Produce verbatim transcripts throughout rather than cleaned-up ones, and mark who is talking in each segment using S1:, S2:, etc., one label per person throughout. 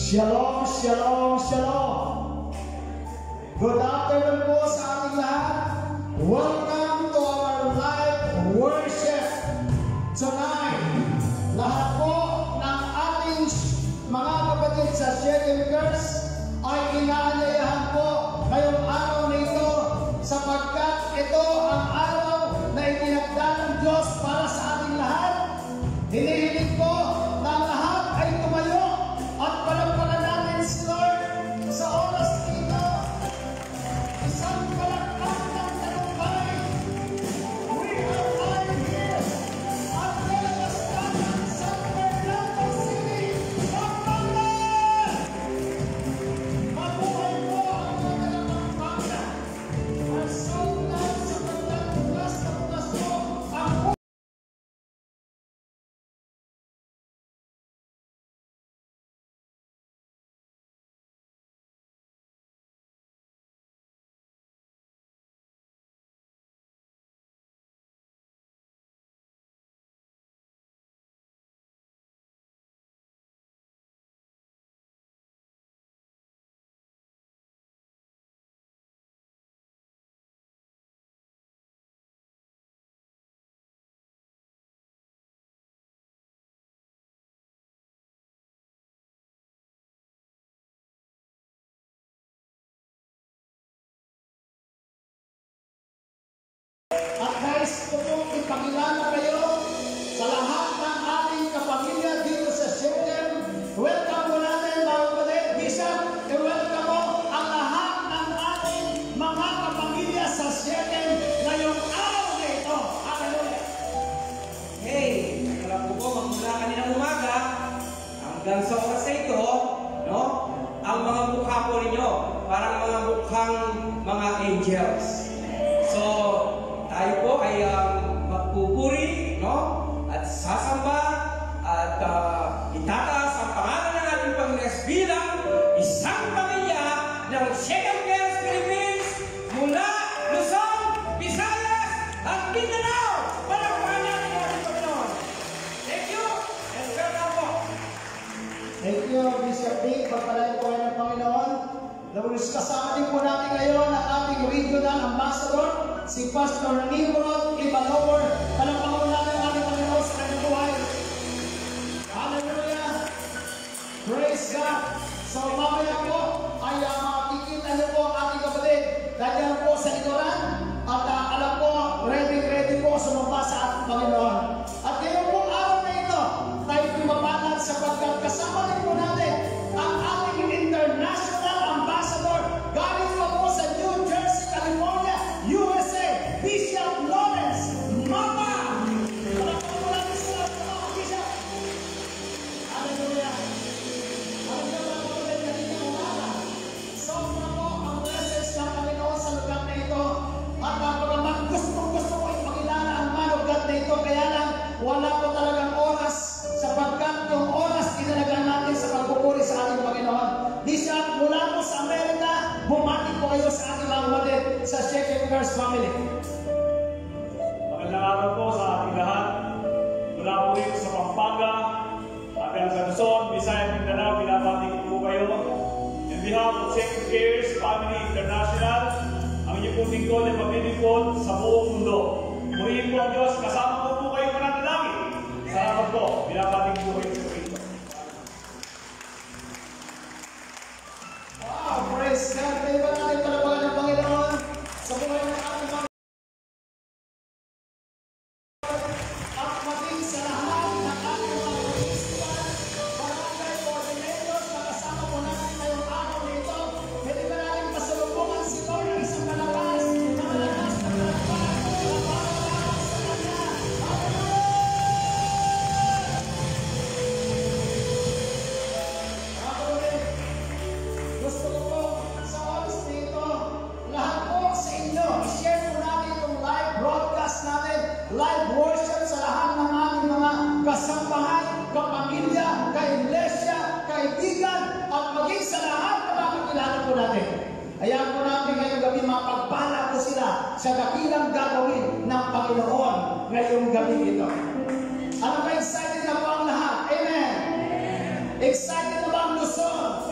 S1: Shalom, shalom, shalom. Good afternoon po sa ating lahat. Welcome to our live worship tonight. Lahat po ng ating mga kapatid sa Shaken Curse ay inaanyayahan po ngayong araw na ito sapagkat ito ang araw na itinakda ng Diyos para sa ating lahat. Hinihiling ko na lahat ay tumayo at palagpagan natin si Lord sa oras dito. Isang palagpag ng talumpay. We are all here at Nalabastanan, San Fernando City, Pampanga. Mabuhay po ang mga Pampanga. Our soul loves sa pagkakulas na bukas po ang at guys, ito po ipakilala kayo sa lahat ng ating kapamilya dito sa Shaken. Welcome po natin mga kapatid, Bishop, i-welcome mo ang lahat ng ating mga kapamilya sa Shaken ngayong araw na ito. Hallelujah!
S2: Hey, alam po po, magmula kaninang umaga hanggang sa oras na ito, no? Ang mga mukha po ninyo, parang mga mukhang mga angels. So, tayo po ay um, magpupuri, no? At sasamba at uh, itataas ang pangalan ng ating Panginoon bilang isang pamilya ng Shaken Curse Philippines mula Luzon, Visayas at Mindanao. Palakpakan natin ang ating Panginoon. Thank you and welcome po.
S1: Thank you, Bishop Dick. Pagpalain po kayo ng Panginoon. Lawis kasama din po natin ngayon ang ating regional ambassador, si Pastor Nimrod Ibalower. Palakpakan natin ang ating Panginoon sa kanyang buhay. Hallelujah! Praise God! So mamaya po ay uh, makikita niyo po ang ating kapatid. Nandiyan po sa likuran at uh, alam po, ready ready po sumamba sa ating Panginoon. At ngayon po araw na ito, tayo pumapanan sapagkat kasama din po natin ang ating international ambassador galing pa po sa New Jersey, California, U S A, Bishop Lawrence Mapa. Palakpakan po natin sila mga Bishop. Hallelujah! Hallelujah mga kapatid, kanina umaga. Sobra po ang blessings ng Panginoon sa lugar na ito. At napagaman, gusto-gusto ko ipakilala ang man of God na ito. Kaya lang, wala po talagang oras sapagkat yung oras tinalaga natin sa pagpupuri sa ating Panginoon. Bishop, mula po sa Amerika, bumati po kayo sa ating mga kapatid sa Shaken Curse family.
S3: Magandang araw po sa ating lahat. Mula po rin sa Pampanga, hanggang sa Luzon, Visayas, Mindanao, binabati ko po kayo. In behalf of Shaken Curse Family International, ang inyong pong lingkod ay maglilingkod sa buong mundo. Purihin po ang Diyos, kasama po po kayo mananalangin. Salamat po, binabati ko po kayo sa Kristo.
S1: Wow, praise God! Kayo ba natin palapagan ng Panginoon sa buhay ng ating mga at maging sa lahat ng ating mga municipal, barangay coordinators na kasama po natin ngayong araw na ito. Pwede ba natin pasalubungan si Lord ng isang malakas, na malakas na palakpak, na palakpak sa Kanya. Hallelujah! Mga kapatid, gusto ko po sa oras na ito, lahat po sa inyo, i-share po natin itong live broadcast natin, live worship sa lahat ng ating mga kasambahan, kapamilya, ka-iglesia, kaibigan, at maging sa lahat na makikilala po natin. Hayaan po natin ngayong gabi mapagpala po sila sa dakilang gagawin ng Panginoon ngayong gabi ito. Ano ba excited na po ang lahat? Amen! Excited na ba ang Luzon?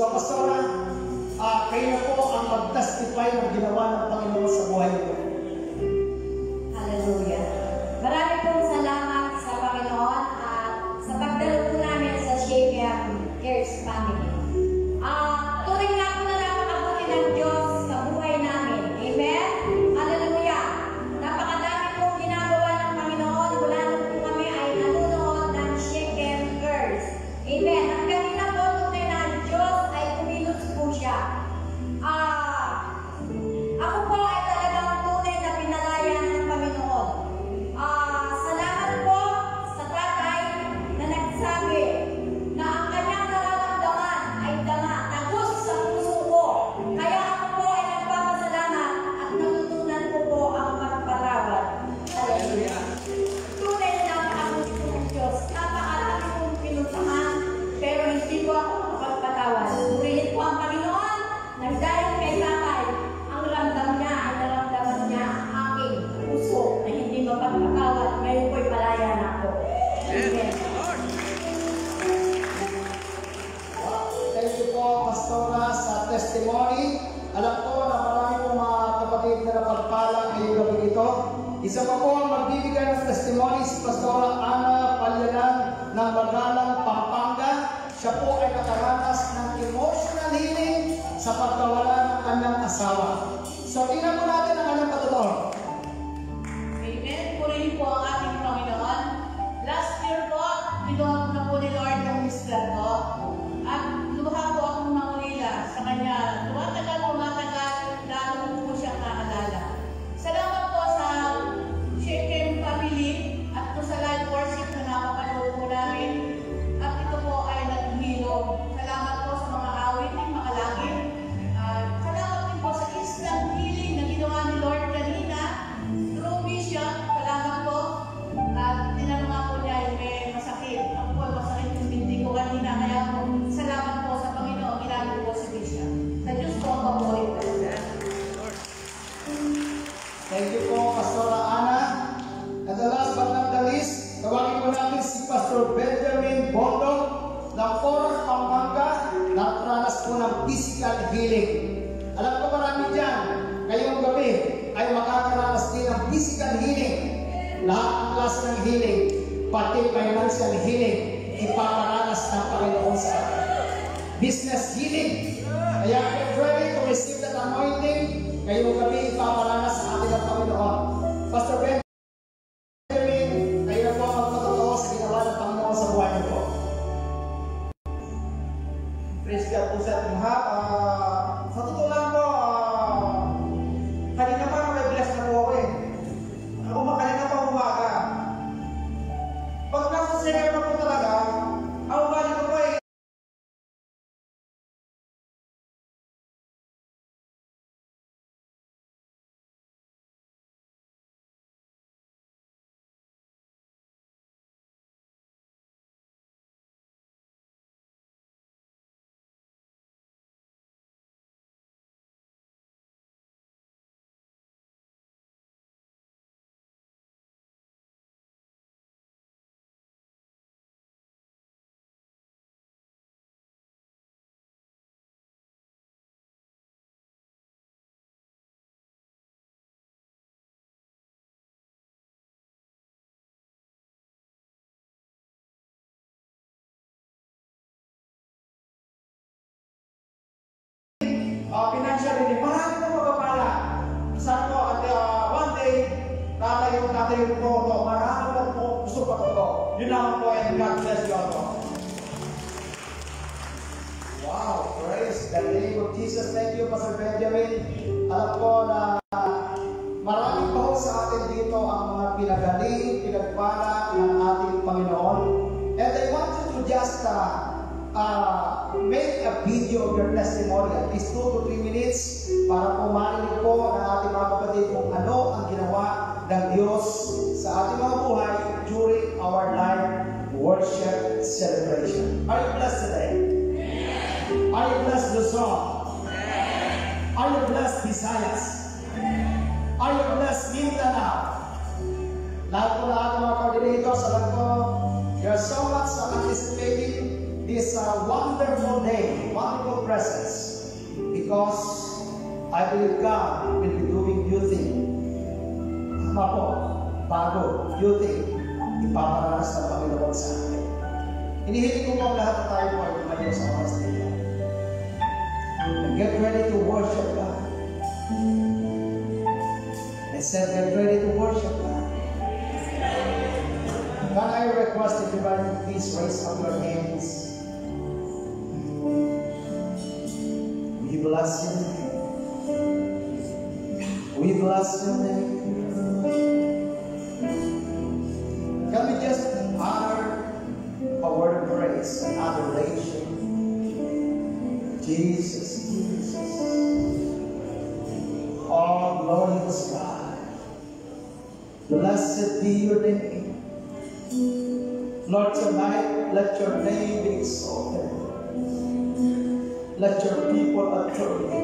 S1: So, Pastora, uh, kayo na po ang mag-testify ng ginawa ng Panginoon sa buhay niyo.
S4: Hallelujah. Marami pong salamat sa Panginoon at sa pagdalo po namin sa Shakem Cares Family. Ah, turing nga po na napakabuti ng Diyos sa buhay namin. Amen? Hallelujah. Napakadami pong ginagawa ng Panginoon mula nung po kami ay nanunood ng Shakem Cares. Amen. Ang kanina po tunay na ang Diyos ay kumilos po siya. Ah, ako po ay talagang tunay na pinalayan ng Panginoon. Ah, salamat po sa tatay na nagsabi na ang kanyang nararamdaman ay dama, tagos sa puso ko. Kaya ako po ay nagpapasalamat at natutunan ko po ang magpatawad. Hallelujah. Tunay na napakabuti po ng Diyos. Napakarami kong pinuntahan, pero hindi po ako makapagpatawad. Purihin po ang Panginoon, nang dahil kay tatay, ang ramdam niya ay naramdaman niya ang aking puso na hindi mapagpatawad. Ngayon po'y malaya na ako. Amen.
S1: Thank you po, Pastora, sa testimony. Alam ko na marami pong mga kapatid na napagpala ngayong gabi ito. Isa pa po ang magbibigay ng testimony si Pastora Ana Palyanan ng Magalang, Pampanga. Siya po ay nakaranas ng emotional healing sa pagkawala ng kanyang asawa. So, tingnan po natin ang kanyang patotoo.
S5: Amen. Purihin po ang ating Panginoon. Last year po, kinuha ko na po ni Lord yung mister ko. At luha po akong mangulila sa kanya. Tumatagal, tumatagal, lalo ko po siyang naalala. Salamat po sa Shakem family at po sa live worship na nakapanood po namin. At ito po ay naghihilom. Salamat po sa mga awiting, mga langit. Uh, salamat din po sa instant healing na ginawa ni Lord kanina. Through vision, salamat po. At tinanong nga po niya, may masakit. Ako po, masakit yung bindi ko kanina. Kaya po, salamat po sa Panginoon. Ginamit po si vision. Sa Diyos po ang pabuhay po.
S1: Thank you po, Pastora Ana. And the last but not the least, tawagin po natin si Pastor Benjamin Bondo ng Coron, Pampanga, na nakaranas po ng physical healing. Alam ko marami dyan, ngayong gabi ay makakaranas din ng physical healing. Lahat ng klase ng healing, pati financial healing, ipaparanas ng Panginoon sa atin. Business healing. Kaya get ready to receive that anointing. Ngayong gabi, ipaparanas sa atin ng Panginoon. Pastor Ben, kayo na po ang magpatotoo sa ginawa ng Panginoon sa buhay niyo po. Praise God po sa ating lahat. Uh, sa totoo lang po, uh, kanina pa may bless na po ako eh. Ako makanina pa umaga. Pag nasa singer na po talaga, ang ugali ko po eh. Uh, financially, marami po magpapala. Saan po, at uh, one day, tatayo, tatayo po ito. Marami po po gusto pa ito. Yun naman po, and God bless you all. Wow, praise the name of Jesus. Thank you, Pastor Benjamin. Alam ko na marami pa po sa atin dito ang mga pinagaling, pinagpala ng ating Panginoon. And I want you to just uh, Uh, make a video of your testimony, at least two to three minutes, para po marinig po ng ating mga kapatid kung ano ang ginawa ng Diyos sa ating mga buhay during our live worship celebration. Are you blessed today? Are you blessed Luzon? Are you blessed Visayas? Are you blessed Mindanao? Lahat po na ating mga coordinators, alam ko, you're so much anticipating this uh, wonderful day, wonderful presence, because I believe God will be doing new thing. Tama po, bago, new thing, ipaparanas ng Panginoon sa atin. Hinihiling ko po ang lahat na tayo po ay lumayo sa oras na ito. And get ready to worship God. I said, get ready to worship God. Can I request everybody to please raise up your hands? We bless your name. We bless your name. Can we just honor a word of praise and adoration? Jesus, Jesus. Oh, glorious God. Blessed be your name. Lord, tonight, let your name be exalted. Let your people adore you.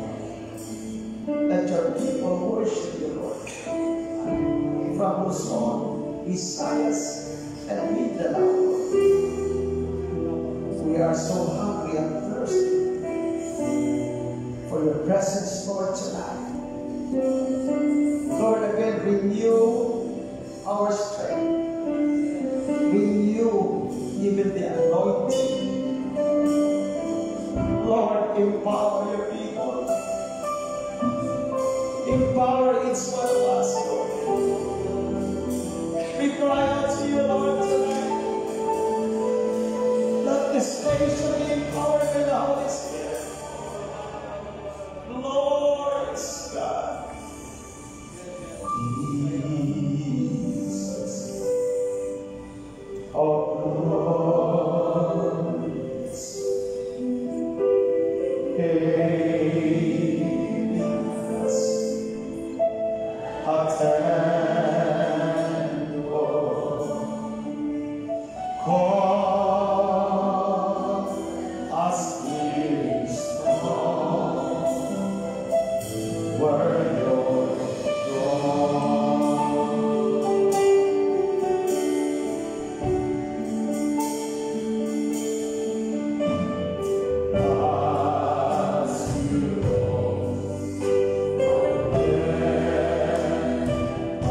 S1: Let your people worship you, Lord. From whose song, Isaiah's, and meet the Lord. We are so hungry and thirsty for your presence, Lord, tonight. Lord, again, renew our strength. Renew even the anointing. Lord, empower your people. Empower each one of us, Lord. We cry out to you, Lord, tonight. Let this nation be empowered by the Holy Spirit. Lord God. Jesus. Oh, glorious. Hey, us. Attend, Lord. Call us here strong. Where your throne. As you go there,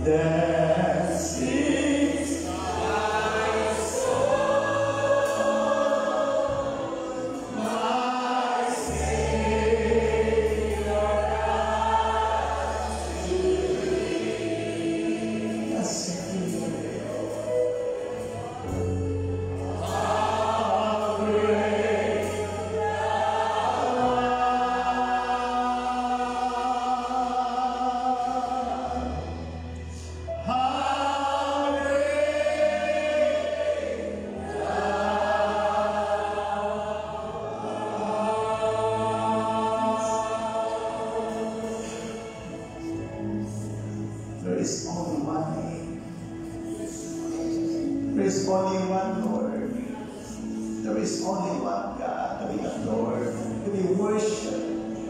S1: This is my soul, my Savior has to thee. Yes, how great how there is only one name. There is only one Lord. There is only one God to be adored, to be worshipped.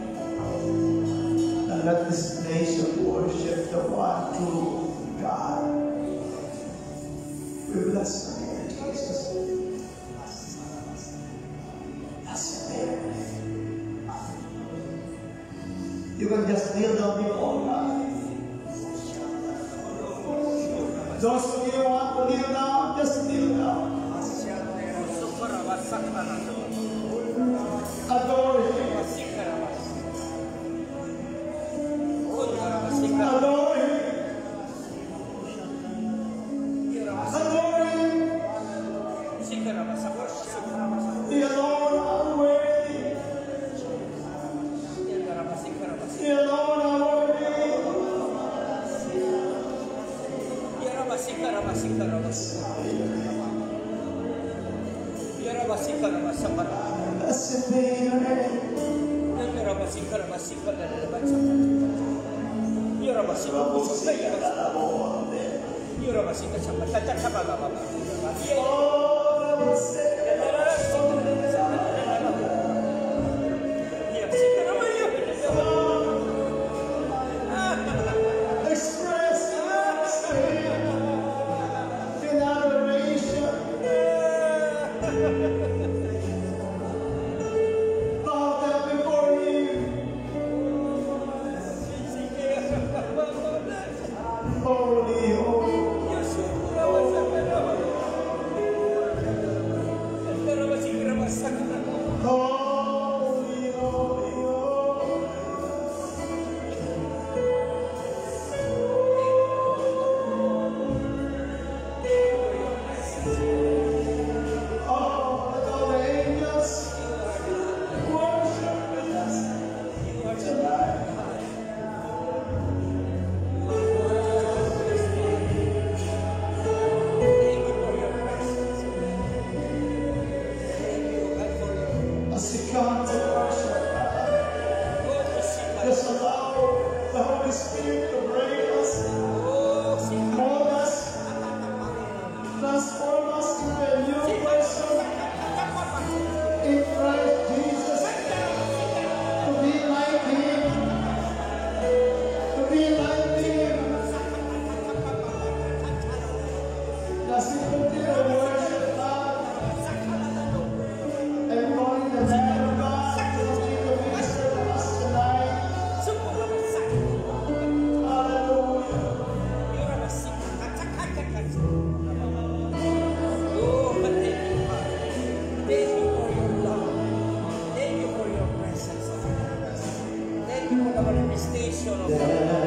S1: And let this nation worship the one true God. We bless your name, Jesus. Bless your name. You can just kneel down before God. Those of you who want to kneel down, just kneel down. Adore Him. Adore Him. Adore Him. He alone are worthy. He alone are worthy. Blessed be your name. Express in adoration. Bow down before Him. Holy, holy. Holy, holy, holy. Oh, let all the angels worship with us tonight. As we come to worship God, just allow the Holy Spirit to bring us, mold us, transform us into a new person in Christ Jesus, to be like Him, to be like Him. As we continue to worship God and knowing the man of God to continue to minister to us tonight. Hallelujah.
S2: Manifestation of